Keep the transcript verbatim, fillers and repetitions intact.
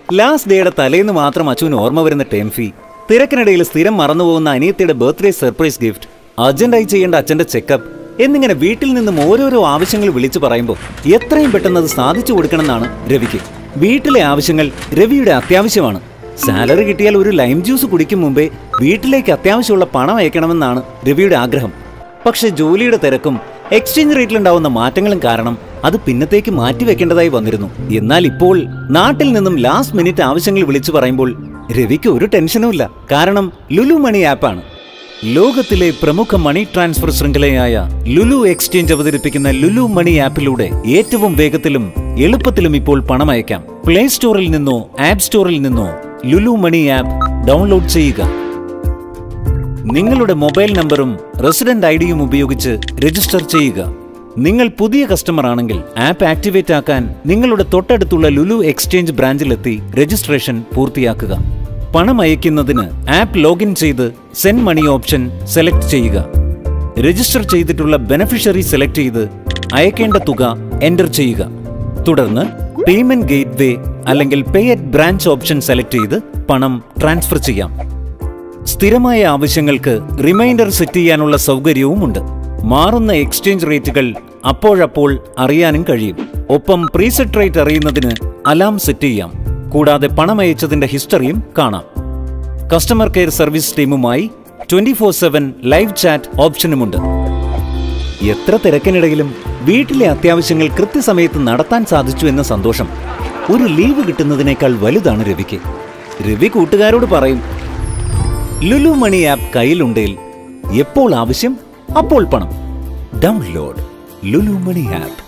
Last ഡേയുടെ തലേന്ന് മാത്രം അച്ചുവിന് ഓർമ്മ വരുന്ന ടേം ഫീ, തിരക്കിനിടയിൽ സ്ഥിരം മറന്നുപോകുന്ന അനിയത്തിയുടെ ബർത്ത്ഡേ സർപ്രൈസ് ഗിഫ്റ്റ്, അർജന്റായി ചെയ്യേണ്ട അച്ഛന്റെ ചെക്കപ്പ് എന്നിങ്ങനെ വീട്ടിൽ നിന്നും ഓരോരോ ആവശ്യങ്ങൾ വിളിച്ചു പറയുമ്പോൾ എത്രയും പെട്ടെന്ന് അത് സാധിച്ചു കൊടുക്കണമെന്നാണ് രവിക്ക്. വീട്ടിലെ ആവശ്യങ്ങൾ രവിയുടെ അത്യാവശ്യമാണ്. സാലറി കിട്ടിയാൽ ഒരു ലൈം ജ്യൂസ് കുടിക്കും മുമ്പേ വീട്ടിലേക്ക് അത്യാവശ്യമുള്ള പണം അയക്കണമെന്നാണ് രവിയുടെ ആഗ്രഹം. പക്ഷെ ജോലിയുടെ തിരക്കും എക്സ്ചേഞ്ച് റേറ്റിലുണ്ടാവുന്ന മാറ്റങ്ങളും കാരണം അത് പിന്നത്തേക്ക് മാറ്റിവെക്കേണ്ടതായി വന്നിരുന്നു. എന്നാൽ ഇപ്പോൾ നാട്ടിൽ നിന്നും ലാസ്റ്റ് മിനിറ്റ് ആവശ്യങ്ങൾ വിളിച്ചു പറയുമ്പോൾ രവിക്ക് ഒരു ടെൻഷനുമില്ല. കാരണം ലുലു മണി ആപ്പാണ്. ലോകത്തിലെ പ്രമുഖ മണി ട്രാൻസ്ഫർ ശൃംഖലയായ ലുലു എക്സ്ചേഞ്ച് അവതരിപ്പിക്കുന്ന ലുലു മണി ആപ്പിലൂടെ ഏറ്റവും വേഗത്തിലും എളുപ്പത്തിലും ഇപ്പോൾ പണം അയക്കാം. പ്ലേ സ്റ്റോറിൽ നിന്നോ ആപ്പ് സ്റ്റോറിൽ നിന്നോ ലുലു മണി ആപ്പ് ഡൗൺലോഡ് ചെയ്യുക. നിങ്ങളുടെ മൊബൈൽ നമ്പറും റെസിഡന്റ് ഐ ഡിയും ഉപയോഗിച്ച് രജിസ്റ്റർ ചെയ്യുക. നിങ്ങൾ പുതിയ കസ്റ്റമർ ആണെങ്കിൽ ആപ്പ് ആക്ടിവേറ്റ് ആക്കാൻ നിങ്ങളുടെ തൊട്ടടുത്തുള്ള ലുലു എക്സ്ചേഞ്ച് ബ്രാഞ്ചിലെത്തി രജിസ്ട്രേഷൻ പൂർത്തിയാക്കുക. പണം അയക്കുന്നതിന് ആപ്പ് ലോഗിൻ ചെയ്ത് സെൻഡ് മണി ഓപ്ഷൻ സെലക്ട് ചെയ്യുക. രജിസ്റ്റർ ചെയ്തിട്ടുള്ള ബെനഫിഷ്യറി സെലക്ട് ചെയ്ത് അയക്കേണ്ട തുക എൻ്റർ ചെയ്യുക. തുടർന്ന് പേയ്മെന്റ് ഗേറ്റ്വേ അല്ലെങ്കിൽ pay at branch option select ചെയ്ത് പണം ട്രാൻസ്ഫർ ചെയ്യാം. സ്ഥിരമായ ആവശ്യങ്ങൾക്ക് റിമൈൻഡർ സെറ്റ് ചെയ്യാനുള്ള സൗകര്യവുമുണ്ട്. മാറുന്ന എക്സ്ചേഞ്ച് റേറ്റുകൾ അപ്പോഴപ്പോൾ അറിയാനും കഴിയും. ഒപ്പം പ്രീസെറ്റ് റേറ്റ് അറിയുന്നതിന് അലാം സെറ്റ് ചെയ്യാം. കൂടാതെ പണമയച്ചതിന്റെ ഹിസ്റ്ററിയും കാണാം. കസ്റ്റമർ കെയർ സർവീസ് ടീമുമായി twenty four seven live chat ഓപ്ഷനുമുണ്ട്. എത്ര തിരക്കിനിടയിലും വീട്ടിലെ അത്യാവശ്യങ്ങൾ കൃത്യസമയത്ത് നടത്താൻ സാധിച്ചു എന്ന സന്തോഷം ഒരു ലീവ് കിട്ടുന്നതിനേക്കാൾ വലുതാണ് രവിക്ക്. രവി കൂട്ടുകാരോട് പറയും, ലുലു മണി ആപ്പ് കയ്യിലുണ്ടെങ്കിൽ എപ്പോൾ ആവശ്യം അപ്പോൾ പണം. Download Lulu money app.